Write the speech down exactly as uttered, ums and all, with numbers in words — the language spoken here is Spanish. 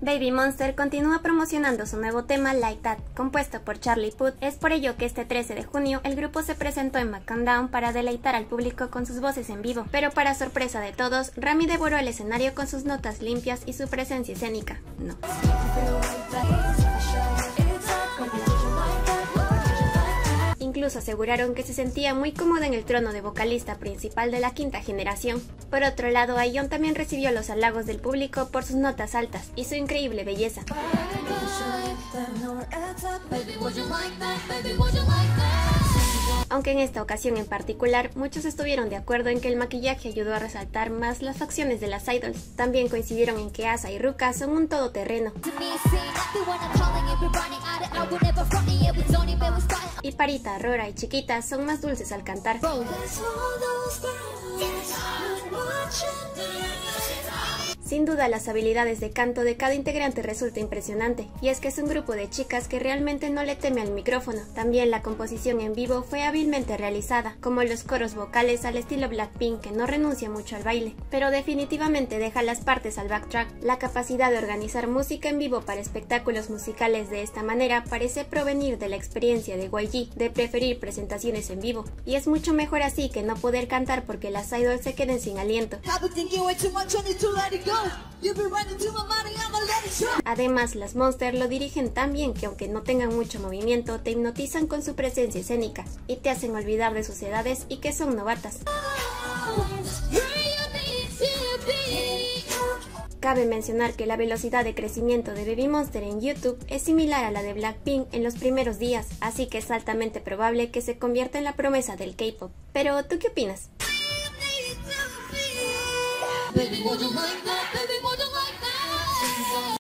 Baby Monster continúa promocionando su nuevo tema Like That, compuesto por Charlie Puth. Es por ello que este trece de junio el grupo se presentó en McCountdown para deleitar al público con sus voces en vivo, pero para sorpresa de todos, Rami devoró el escenario con sus notas limpias y su presencia escénica. No. Incluso aseguraron que se sentía muy cómoda en el trono de vocalista principal de la quinta generación. Por otro lado, Ayeon también recibió los halagos del público por sus notas altas y su increíble belleza. Aunque en esta ocasión en particular, muchos estuvieron de acuerdo en que el maquillaje ayudó a resaltar más las facciones de las idols. También coincidieron en que Asa y Ruka son un todoterreno. Y Parita, Rora y Chiquita son más dulces al cantar. Sin duda las habilidades de canto de cada integrante resulta impresionante, y es que es un grupo de chicas que realmente no le teme al micrófono. También la composición en vivo fue hábilmente realizada, como los coros vocales al estilo Blackpink, que no renuncia mucho al baile, pero definitivamente deja las partes al backtrack. La capacidad de organizar música en vivo para espectáculos musicales de esta manera parece provenir de la experiencia de Y G de preferir presentaciones en vivo, y es mucho mejor así que no poder cantar porque las idols se queden sin aliento. Además, las Monster lo dirigen tan bien que aunque no tengan mucho movimiento, te hipnotizan con su presencia escénica y te hacen olvidar de sus edades y que son novatas. Cabe mencionar que la velocidad de crecimiento de Baby Monster en YouTube es similar a la de Blackpink en los primeros días, así que es altamente probable que se convierta en la promesa del K-pop. Pero, ¿tú qué opinas? Baby, would you mind that, baby?